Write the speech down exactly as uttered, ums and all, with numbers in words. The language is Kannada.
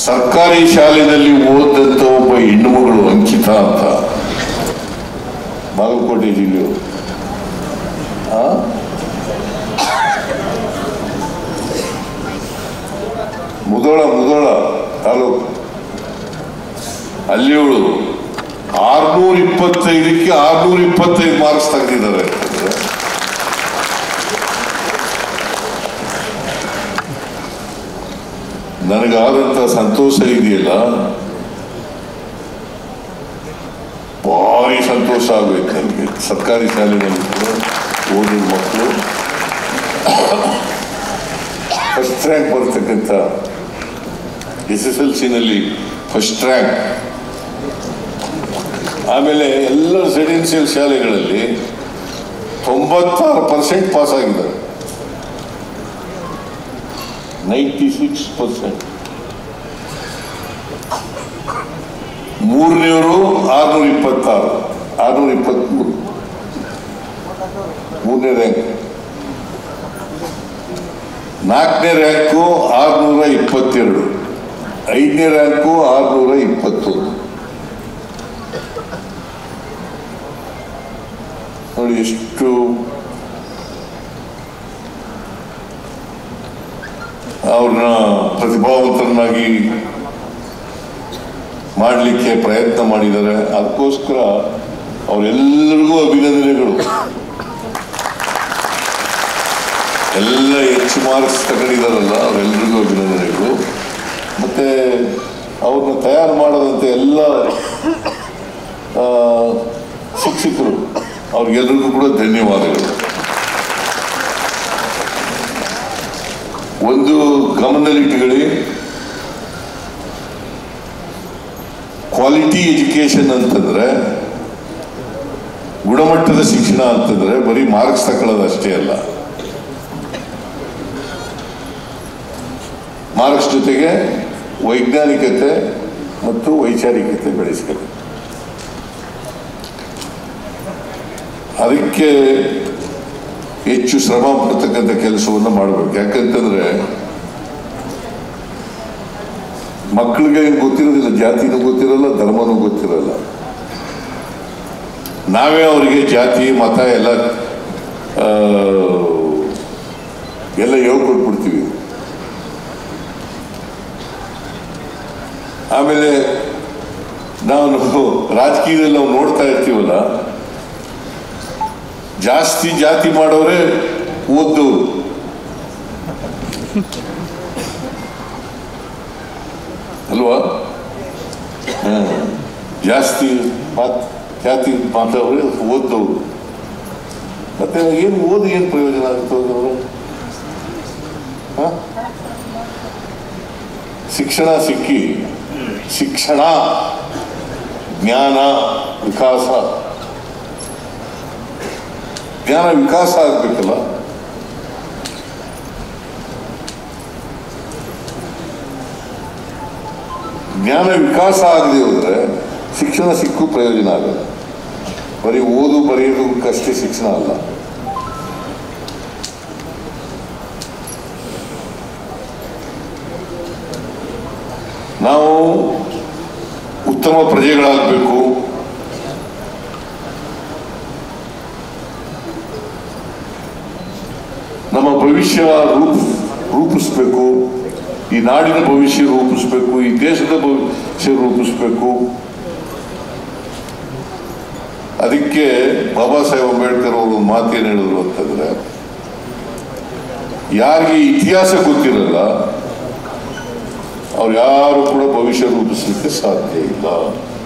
ಸರ್ಕಾರಿ ಶಾಲೆಯಲ್ಲಿ ಓದಂತ ಒಬ್ಬ ಹೆಣ್ಣುಮಗಳು ಅಂಕಿತಾ ಅಂತ ಬಾಗಲಕೋಟೆ ಜಿಲ್ಲೆಯವರು ಮುಧೋಳ ಮುಧೋಳ ತಾಲೂಕು ಅಲ್ಲಿಯವಳು ಆರ್ನೂರ ಇಪ್ಪತ್ತೈದಕ್ಕೆ ಆರ್ನೂರ ಇಪ್ಪತ್ತೈದು ಮಾರ್ಕ್ಸ್ ತೆಗೆದಿದ್ದಾರೆ. ನನಗಾದಂತ ಸಂತೋಷ ಇದೆಯಲ್ಲ, ಭಾರಿ ಸಂತೋಷ ಆಗಬೇಕು ನನಗೆ. ಸರ್ಕಾರಿ ಶಾಲೆಯಲ್ಲಿ ಓದಿದ ಮಕ್ಕಳು ಫಸ್ಟ್ ರ್ಯಾಂಕ್ ಬರ್ತಕ್ಕಂಥ ಎಸ್ ಎಸ್ ಎಲ್ ಸಿನಲ್ಲಿ ಫಸ್ಟ್ ರ್ಯಾಂಕ್, ಆಮೇಲೆ ಎಲ್ಲ ರೆಸಿಡೆನ್ಷಿಯಲ್ ಶಾಲೆಗಳಲ್ಲಿ ತೊಂಬತ್ತಾರು ಪರ್ಸೆಂಟ್ ಪಾಸ್ ಆಗಿದ್ದಾರೆ, ನೈಂಟಿ ಸಿಕ್ಸ್ ಪರ್ಸೆಂಟ್. ಮೂರನೆಯವರು ಆರ್ನೂರ ಇಪ್ಪತ್ತಾರು ಆರ್ನೂರ ಇಪ್ಪತ್ಮೂರು ಮೂರನೇ ರ್ಯಾಂಕ್. ನಾಲ್ಕನೇ ರ್ಯಾಂಕು ಆರ್ನೂರ ಇಪ್ಪತ್ತೆರಡು, ಐದನೇ ರ್ಯಾಂಕು ಆರ್ನೂರ ಇಪ್ಪತ್ತೊಂದು. ನೋಡಿ ಎಷ್ಟು ಅವ್ರನ್ನ ಪ್ರತಿಭಾವಂತರನ್ನಾಗಿ ಮಾಡಲಿಕ್ಕೆ ಪ್ರಯತ್ನ ಮಾಡಿದ್ದಾರೆ. ಅದಕ್ಕೋಸ್ಕರ ಅವರೆಲ್ಲರಿಗೂ ಅಭಿನಂದನೆಗಳು. ಎಲ್ಲ ಹೆಚ್ಚು ಮಾರ್ಕ್ಸ್ ತಗೊಂಡಿದ್ದಾರಲ್ಲ ಅವರೆಲ್ಲರಿಗೂ ಅಭಿನಂದನೆಗಳು. ಮತ್ತೆ ಅವ್ರನ್ನ ತಯಾರು ಮಾಡದಂತೆ ಎಲ್ಲ ಶಿಕ್ಷಕರು ಅವ್ರಿಗೆಲ್ಲರಿಗೂ ಕೂಡ ಧನ್ಯವಾದಗಳು. ಒಂದು ಗಮನದಲ್ಲಿಟ್ಟುಕೊಳ್ಳಿ, ಕ್ವಾಲಿಟಿ ಎಜುಕೇಶನ್ ಅಂತಂದ್ರೆ, ಗುಣಮಟ್ಟದ ಶಿಕ್ಷಣ ಅಂತಂದ್ರೆ ಬರೀ ಮಾರ್ಕ್ಸ್ ತಗೊಳ್ಳೋದು ಅಷ್ಟೇ ಅಲ್ಲ. ಮಾರ್ಕ್ಸ್ ಜೊತೆಗೆ ವೈಜ್ಞಾನಿಕತೆ ಮತ್ತು ವೈಚಾರಿಕತೆ ಬೆಳೆಸ್ಬೇಕು. ಅದಕ್ಕೆ ಹೆಚ್ಚು ಶ್ರಮ ಪಡ್ತಕ್ಕಂಥ ಕೆಲಸವನ್ನು ಮಾಡಬೇಕು. ಯಾಕಂತಂದ್ರೆ ಮಕ್ಕಳಿಗೆ ಗೊತ್ತಿರೋದಿಲ್ಲ, ಜಾತಿನೂ ಗೊತ್ತಿರಲ್ಲ, ಧರ್ಮನೂ ಗೊತ್ತಿರಲ್ಲ. ನಾವೇ ಅವರಿಗೆ ಜಾತಿ ಮತ ಎಲ್ಲ ಎಲ್ಲ ಹೇಳ್ಕೊಟ್ಬಿಡ್ತೀವಿ. ಆಮೇಲೆ ನಾವು ರಾಜಕೀಯದಲ್ಲಿ ನಾವು ನೋಡ್ತಾ ಇರ್ತೀವಲ್ಲ, ಜಾಸ್ತಿ ಜಾತಿ ಮಾಡೋರೆ ಓದ್ದವರು, ಅಲ್ವಾ? ಜಾಸ್ತಿ ಜಾತಿ ಮಾತಾಡೋರೆ ಓದ್ದವರು. ಮತ್ತೆ ಏನು ಓದಿ ಏನು ಪ್ರಯೋಜನ ಆಗುತ್ತೆ ಅವರು? ಶಿಕ್ಷಣ ಸಿಕ್ಕಿ, ಶಿಕ್ಷಣ ಜ್ಞಾನ ವಿಕಾಸ ಜ್ಞಾನ ವಿಕಾಸ ಆಗ್ಬೇಕಲ್ಲ. ಜ್ಞಾನ ವಿಕಾಸ ಆಗದೆ ಹೋದ್ರೆ ಶಿಕ್ಷಣ ಸಿಕ್ಕೂ ಪ್ರಯೋಜನ ಆಗಲ್ಲ. ಬರೀ ಓದು ಬರೆಯೋದಕ್ಕಷ್ಟೇ ಶಿಕ್ಷಣ ಅಲ್ಲ. ನಾವು ಉತ್ತಮ ಪ್ರಜೆಗಳಾಗಬೇಕು. ನಮ್ಮ ಭವಿಷ್ಯ ರೂಪ ರೂಪಿಸ್ಬೇಕು ಈ ನಾಡಿನ ಭವಿಷ್ಯ ರೂಪಿಸ್ಬೇಕು, ಈ ದೇಶದ ಭವಿಷ್ಯ ರೂಪಿಸ್ಬೇಕು. ಅದಕ್ಕೆ ಬಾಬಾ ಸಾಹೇಬ್ ಅಂಬೇಡ್ಕರ್ ಅವರು ಒಂದು ಮಾತೇನು ಹೇಳಿದ್ರು ಅಂತಂದ್ರೆ, ಯಾರಿಗೆ ಇತಿಹಾಸ ಗೊತ್ತಿರಲ್ಲ ಅವ್ರು ಯಾರು ಕೂಡ ಭವಿಷ್ಯ ರೂಪಿಸಲಿಕ್ಕೆ ಸಾಧ್ಯ ಇಲ್ಲ.